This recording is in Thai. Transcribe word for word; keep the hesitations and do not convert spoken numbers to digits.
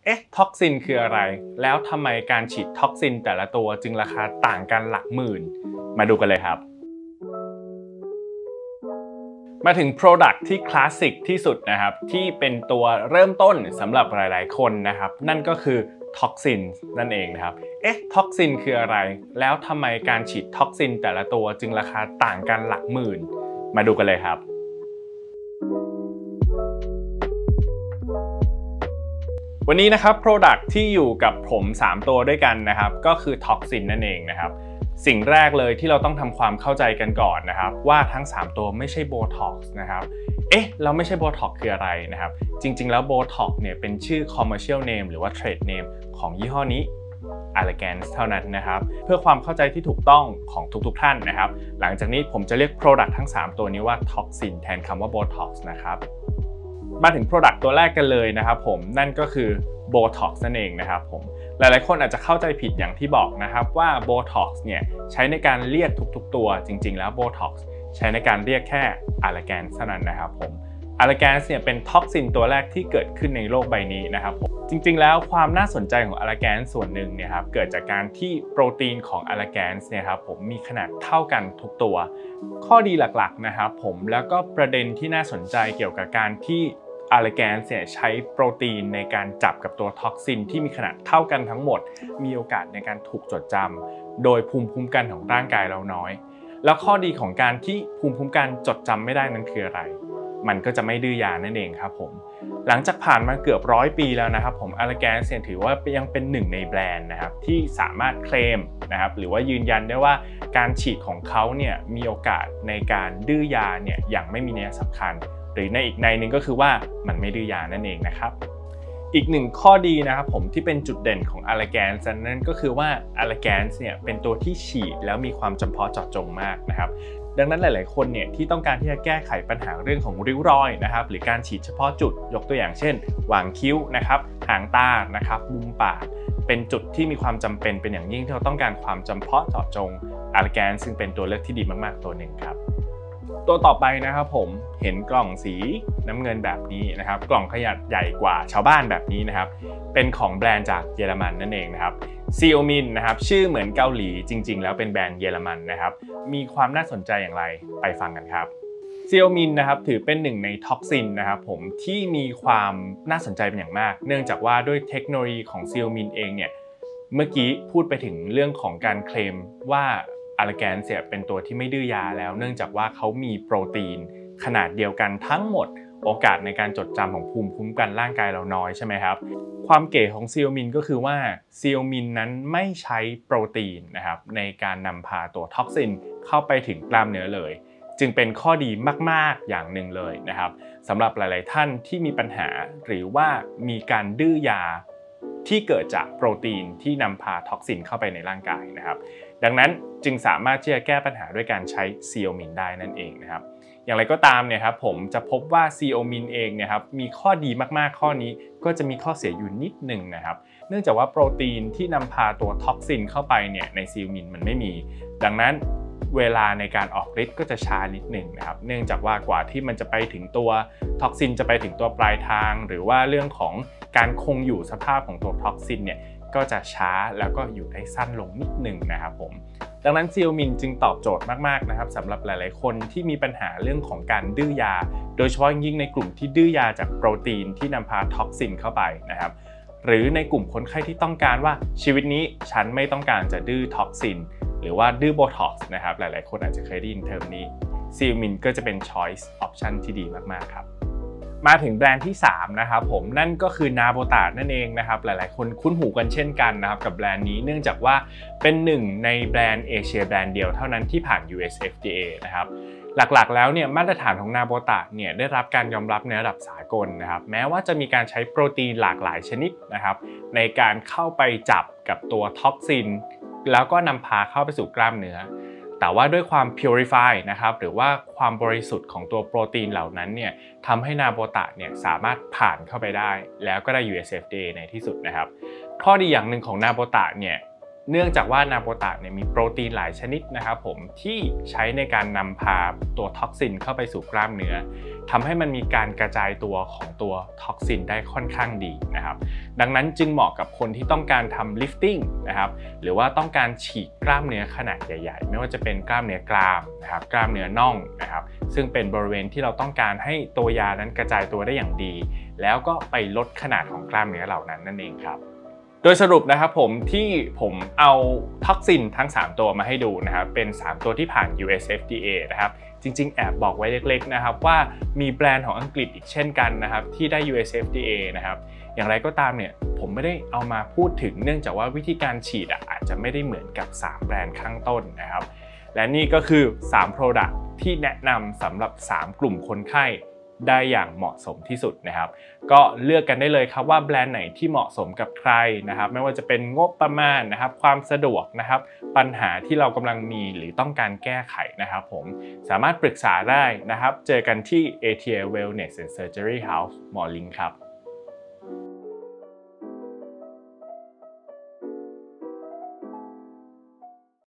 เอ๊ะท็อกซินคืออะไรแล้วทำไมการฉีดท็อกซินแต่ละตัวจึงราคาต่างกันหลักหมื่นมาดูกันเลยครับมาถึง Product ที่คลาสสิกที่สุดนะครับที่เป็นตัวเริ่มต้นสำหรับหลายๆคนนะครับนั่นก็คือท็อกซินนั่นเองนะครับเอ๊ะท็อกซินคืออะไรแล้วทำไมการฉีดท็อกซินแต่ละตัวจึงราคาต่างกันหลักหมื่นมาดูกันเลยครับวันนี้นะครับ Product ที่อยู่กับผมสามตัวด้วยกันนะครับก็คือท็อกซินนั่นเองนะครับสิ่งแรกเลยที่เราต้องทำความเข้าใจกันก่อนนะครับว่าทั้งสามตัวไม่ใช่โบท็อกซ์นะครับเอ๊ะเราไม่ใช่โบท็อกซ์คืออะไรนะครับจริงๆแล้วโบท็อกซ์เนี่ยเป็นชื่อ commercial name หรือว่า trade name ของยี่ห้อนี้ Allergan เท่านั้นนะครับเพื่อความเข้าใจที่ถูกต้องของทุกๆท่านนะครับหลังจากนี้ผมจะเรียก Product ทั้งสามตัวนี้ว่าท็อกซินแทนคำว่า Botox นะครับมาถึง Product ตัวแรกกันเลยนะครับผมนั่นก็คือ Botox นั่นเองนะครับผมหลายๆคนอาจจะเข้าใจผิดอย่างที่บอกนะครับว่า Botox เนี่ยใช้ในการเรียกทุกๆตัวจริงๆแล้ว Botox ใช้ในการเรียกแค่ Allergan เท่านั้นนะครับผม Allergan เนี่ยเป็นท็อกซินตัวแรกที่เกิดขึ้นในโลกใบนี้นะครับผมจริงๆแล้วความน่าสนใจของ Allergan ส่วนหนึ่งเนี่ยครับเกิดจากการที่โปรตีนของ Allergan เนี่ยครับผมมีขนาดเท่ากันทุกตัวข้อดีหลักๆนะครับผมแล้วก็ประเด็นที่น่าสนใจเกี่ยวกับการที่Allergan เนี่ยใช้โปรตีนในการจับกับตัวท็อกซินที่มีขนาดเท่ากันทั้งหมดมีโอกาสในการถูกจดจำโดยภูมิคุ้มกันของร่างกายเราน้อยแล้วข้อดีของการที่ภูมิคุ้มกันจดจำไม่ได้นั้นคืออะไรมันก็จะไม่ดื้อยานั่นเองครับผมหลังจากผ่านมาเกือบร้อยปีแล้วนะครับผม Allergan เนี่ยถือว่ายังเป็นหนึ่งในแบรนด์นะครับที่สามารถเคลมนะครับหรือว่ายืนยันได้ว่าการฉีดของเขาเนี่ยมีโอกาสในการดื้อยาเนี่ยอย่างไม่มีนัยสำคัญหรือในอีกในหนึ่งก็คือว่ามันไม่ดื้อยานั่นเองนะครับอีกหนึ่งข้อดีนะครับผมที่เป็นจุดเด่นของ Allergan นั่นก็คือว่า Allergan เนี่ยเป็นตัวที่ฉีดแล้วมีความจำเพาะเจาะจงมากนะครับดังนั้นหลายๆคนเนี่ยที่ต้องการที่จะแก้ไขปัญหาเรื่องของริ้วรอยนะครับหรือการฉีดเฉพาะจุดยกตัวอย่างเช่นหว่างคิ้วนะครับหางตานะครับมุมปากเป็นจุดที่มีความจำเป็นเป็นอย่างยิ่งที่เราต้องการความจำเพาะเจาะจง Allergan ซึ่งเป็นตัวเลือกที่ดีมากๆตัวหนึ่งครับตัวต่อไปนะครับผมเห็นกล่องสีน้ำเงินแบบนี้นะครับกล่องขนาดใหญ่กว่าชาวบ้านแบบนี้นะครับเป็นของแบรนด์จากเยอรมันนั่นเองนะครับซีโอมินนะครับชื่อเหมือนเกาหลีจริงๆแล้วเป็นแบรนด์เยอรมันนะครับมีความน่าสนใจอย่างไรไปฟังกันครับซีโอมินนะครับถือเป็นหนึ่งในท็อกซินนะครับผมที่มีความน่าสนใจเป็นอย่างมากเนื่องจากว่าด้วยเทคโนโลยีของซีโอมินเองเนี่ยเมื่อกี้พูดไปถึงเรื่องของการเคลมว่าAllergan เนี่ยเป็นตัวที่ไม่ดื้อยาแล้วเนื่องจากว่าเขามีโปรตีนขนาดเดียวกันทั้งหมดโอกาสในการจดจำของภูมิคุ้มกันร่างกายเราน้อยใช่ไหมครับความเก๋ของซีโอมินก็คือว่าซีโอมินนั้นไม่ใช้โปรตีนนะครับในการนำพาตัวท็อกซินเข้าไปถึงกล้ามเนื้อเลยจึงเป็นข้อดีมากๆอย่างหนึ่งเลยนะครับสำหรับหลายๆท่านที่มีปัญหาหรือว่ามีการดื้อยาที่เกิดจากโปรตีนที่นำพาท็อกซินเข้าไปในร่างกายนะครับดังนั้นจึงสามารถที่จะแก้ปัญหาด้วยการใช้ซีโอมินได้นั่นเองนะครับอย่างไรก็ตามเนี่ยครับผมจะพบว่าซีโอมินเองเนี่ยครับมีข้อดีมากๆข้อนี้ก็จะมีข้อเสียอยู่นิดหนึ่งนะครับเนื่องจากว่าโปรตีนที่นำพาตัวท็อกซินเข้าไปเนี่ยในซีโอมินมันไม่มีดังนั้นเวลาในการออกฤทธิ์ก็จะช้านิดหนึ่งนะครับเนื่องจากว่ากว่าที่มันจะไปถึงตัวท็อกซินจะไปถึงตัวปลายทางหรือว่าเรื่องของการคงอยู่สภาพของตัวท็อกซินเนี่ยก็จะช้าแล้วก็อยู่ได้สั้นลงนิดหนึ่งนะครับผมดังนั้นซีโอมินจึงตอบโจทย์มากๆนะครับสำหรับหลายๆคนที่มีปัญหาเรื่องของการดื้อยาโดยเฉพาะยิ่งในกลุ่มที่ดื้อยาจากโปรตีนที่นำพาท็อกซินเข้าไปนะครับหรือในกลุ่มคนไข้ที่ต้องการว่าชีวิตนี้ฉันไม่ต้องการจะดื้อท็อกซินหรือว่าดื้อโบท็อกซ์นะครับหลายๆคนอาจจะเคยได้ยินเทอมนี้ซีโอมินก็จะเป็น choice option ที่ดีมากๆครับมาถึงแบรนด์ที่สามนะครับผมนั่นก็คือนาโบตานั่นเองนะครับหลายๆคนคุ้นหูกันเช่นกันนะครับกับแบรนด์นี้เนื่องจากว่าเป็นหนึ่งในแบรนด์เอเชียแบรนด์เดียวเท่านั้นที่ผ่าน ยู เอส เอฟ ดี เอ นะครับหลักๆแล้วเนี่ยมาตรฐานของนาโบตาเนี่ยได้รับการยอมรับในระดับสากลนะครับแม้ว่าจะมีการใช้โปรตีนหลากหลายชนิดนะครับในการเข้าไปจับกับตัวท็อกซินแล้วก็นำพาเข้าไปสู่กล้ามเนื้อแต่ว่าด้วยความ purify นะครับหรือว่าความบริสุทธิ์ของตัวโปรตีนเหล่านั้นเนี่ยทำให้นาโบตาเนี่ยสามารถผ่านเข้าไปได้แล้วก็ได้ ยู เอส เอฟ ดี เอ ในที่สุดนะครับข้อดีอย่างหนึ่งของนาโบตาเนี่ยเนื่องจากว่านาโปตะเนี่ยมีโปรตีนหลายชนิดนะครับผมที่ใช้ในการนำพาตัวท็อกซินเข้าไปสู่กล้ามเนื้อทำให้มันมีการกระจายตัวของตัวท็อกซินได้ค่อนข้างดีนะครับดังนั้นจึงเหมาะกับคนที่ต้องการทำลิฟติ้งนะครับหรือว่าต้องการฉีกกล้ามเนื้อขนาดใหญ่ๆไม่ว่าจะเป็นกล้ามเนื้อกรามนะครับกล้ามเนื้อน่องนะครับซึ่งเป็นบริเวณที่เราต้องการให้ตัวยานั้นกระจายตัวได้อย่างดีแล้วก็ไปลดขนาดของกล้ามเนื้อเหล่านั้นนั่นเองครับโดยสรุปนะครับผมที่ผมเอาท็อกซินทั้งสามตัวมาให้ดูนะครับเป็นสามตัวที่ผ่าน ยู เอส เอฟ ดี เอ นะครับจริงๆแอบบอกไว้เล็กๆนะครับว่ามีแบรนด์ของอังกฤษอีกเช่นกันนะครับที่ได้ ยู เอส เอฟ ดี เอ นะครับอย่างไรก็ตามเนี่ยผมไม่ได้เอามาพูดถึงเนื่องจากว่าวิธีการฉีดอาจจะไม่ได้เหมือนกับสามแบรนด์ข้างต้นนะครับและนี่ก็คือสาม Product ที่แนะนำสำหรับสามกลุ่มคนไข้ได้อย่างเหมาะสมที่สุดนะครับก็เลือกกันได้เลยครับว่าแบรนด์ไหนที่เหมาะสมกับใครนะครับไม่ว่าจะเป็นงบประมาณนะครับความสะดวกนะครับปัญหาที่เรากำลังมีหรือต้องการแก้ไขนะครับผมสามารถปรึกษาได้นะครับเจอกันที่ เอ ที เอ Wellness and Surgery House หมอลิงครับ